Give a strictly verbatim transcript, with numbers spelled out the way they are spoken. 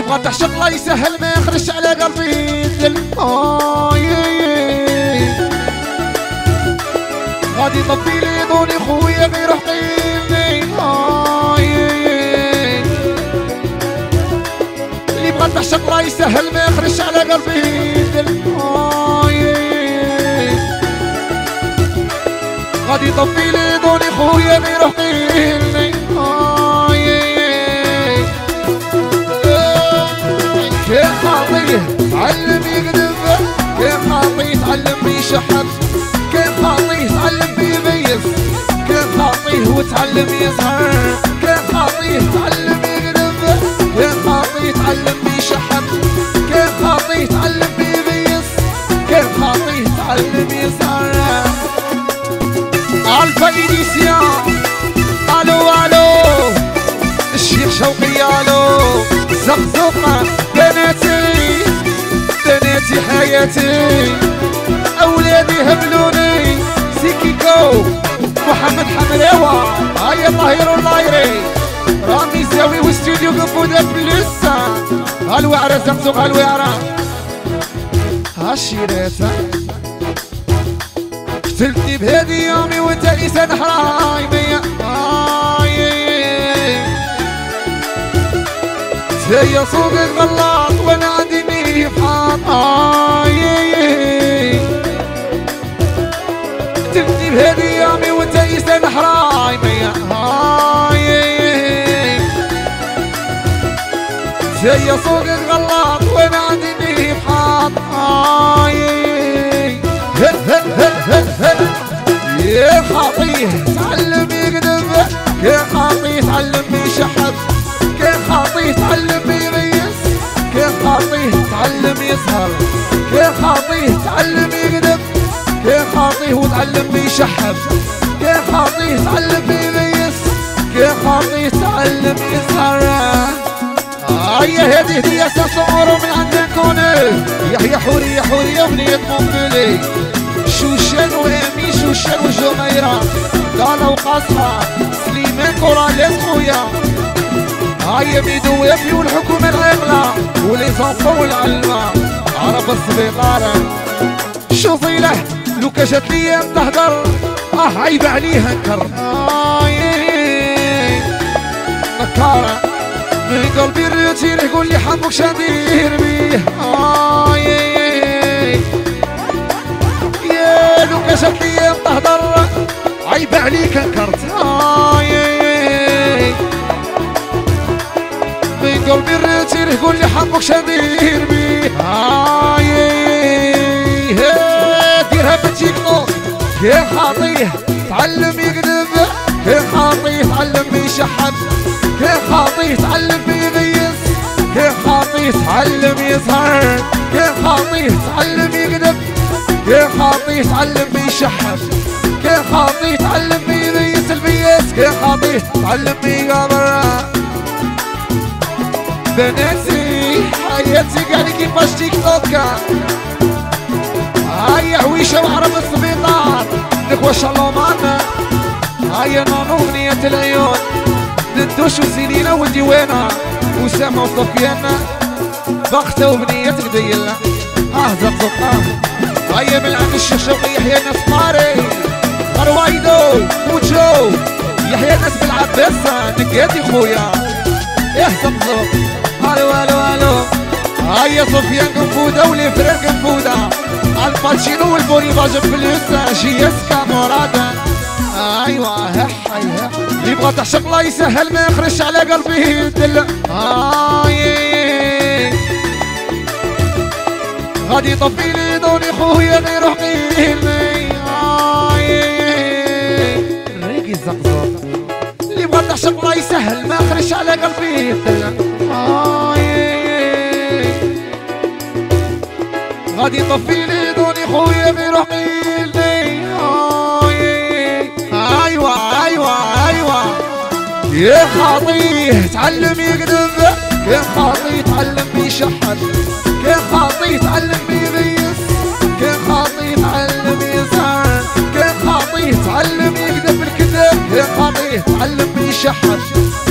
يبغى تعشق لا يسهل ما يخرج على قلبي الدل. غادي يطفي لي ضوني خويا غير حقيني. اللي يبغى تعشق لا يسهل ما يخرج على قلبي الدل. غادي يطفي لي ضوني خويا غير حقيني. كيف خاطيه تعلم يكذب، كيف خاطيه تعلم يشحب، كيف خاطيه تعلم يميز، كيف خاطيه وتعلم يسهر، كيف خاطيه تعلم يكذب، كيف خاطيه تعلم يشحب، كيف خاطيه تعلم يميز، كيف خاطيه تعلم يسهر. الفايديسيا الو الو الشيخ شوقي الو زقزقه بناتي بناتي حياتي اولادي هبلوني سيكيكو محمد حمراوه هيا طاهر اللايري رامي زاوي واستوديو قنفوده بلسه هالوعره زقزق هالوعره هالشيرات قتلتني بهذه يومي وانت انسان حرايمي. هي سوق الغلاط وانا عندي مية حاط. قتلتني بهذه يومي وانت انسان حرايمي. هي سوق الغلاط وانا عندي مية حاط. يا خاطيه تعلم يكذب، يا خاطيه تعلم يشحب، كيف خاطيه تعلم يميز، كيف خاطيه تعلم يسهر، كيف خاطيه تعلم يكذب، كيف خاطيه وتعلم يشحب، كيف خاطيه تعلم يميز، كيف خاطيه تعلم يسهر. هيا هذه هدية سنصوروا من عندكم يحيى حورية حورية وبنية مونبلي شوشان وامي شوشان وجميرة دالا وقصرة سليمان كوراليس خويا هيا ميدو ويفي والحكومة العاملة ولي زنطو والعلمة عرب الصبيطارة. شوفي له لو جات ليا تهدر اه عيب عليها نكر نكارة من قلبي الريتير يقول لي حبك شدير بيه. يا لو جات ليا تهدر عيب عليك نكرت من قلبي الريتير يقول لي حبك شدير بيه. ديرها بالتيك توك كيف خاطيه تعلم يكذب، كيف خاطيه تعلم يشحب، كيف خاطيه تعلم يميز، كيف خاطيه تعلم يسهر، كيف خاطيه تعلم يكذب، كيف خاطيه تعلم يشحب، كيف خاطيه تعلم يميز البيس، كيف خاطيه تعلم يقابر. بناتي حياتي قالي كيفاش تيك توكا هيا عويشه وعرب السبيطار نكوى شالومانا هيا نونو بنية العيون ندوش وسنينة وديوانا وسامة وصفيانا بختة وبنية القديلة اه زقزقة هيا من عند الشيخ شوقي يحيى الناس ماري فروايدو وجو يحيى الناس بالعباسة نقاتي خويا اه زقزق الو الو الو هيا صفيان قنفودة وليفرير قنفودة الباتشينو والبوريباج بلوسة جياسكا مورادا ايوا هح هح اللي يبغى تعشق لا يسهل ما يخرج على قلبي الدل. غادي يطفي لي ضوني خويا غير حقيني. ريقي الزقزوق اللي يبغى تعشق لا يسهل ما يخرج على قلبي الدل. غادي يطفي لي ضوني خويا غير حقيني. ايوا ايوا ايوا يا خاطيه تعلم يكذب، يا خاطيه تعلم يشحب، كيف خاطيه تعلم يميز، كيف خاطيه تعلم يسهر، كيف خاطيه تعلم يكذب الكذب، كيف خاطيه تعلم يشحب.